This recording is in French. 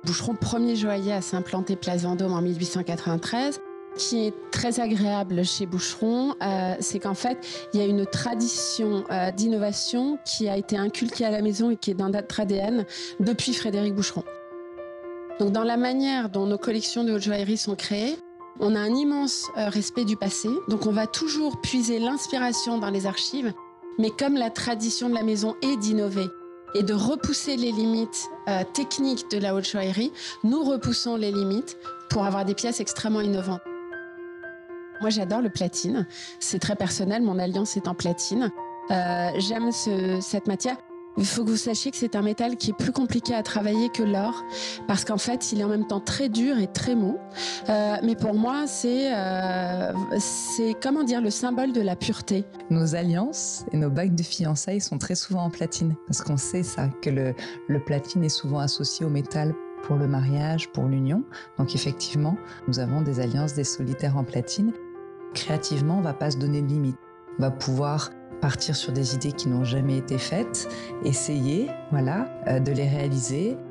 Boucheron, premier joaillier à s'implanter place Vendôme en 1893. Qui est très agréable chez Boucheron, c'est qu'en fait, il y a une tradition d'innovation qui a été inculquée à la maison et qui est dans notre ADN depuis Frédéric Boucheron. Donc dans la manière dont nos collections de haute joaillerie sont créées, on a un immense respect du passé. Donc on va toujours puiser l'inspiration dans les archives, mais comme la tradition de la maison est d'innover et de repousser les limites techniques de la haute joaillerie, nous repoussons les limites pour avoir des pièces extrêmement innovantes. Moi, j'adore le platine. C'est très personnel. Mon alliance est en platine. J'aime cette matière. Il faut que vous sachiez que c'est un métal qui est plus compliqué à travailler que l'or parce qu'en fait, il est en même temps très dur et très mou. Mais pour moi, c'est comment dire, le symbole de la pureté. Nos alliances et nos bagues de fiançailles sont très souvent en platine parce qu'on sait ça, que le platine est souvent associé au métal pour le mariage, pour l'union. Donc effectivement, nous avons des alliances, des solitaires en platine. Créativement, on ne va pas se donner de limite. On va pouvoir partir sur des idées qui n'ont jamais été faites, essayer de les réaliser.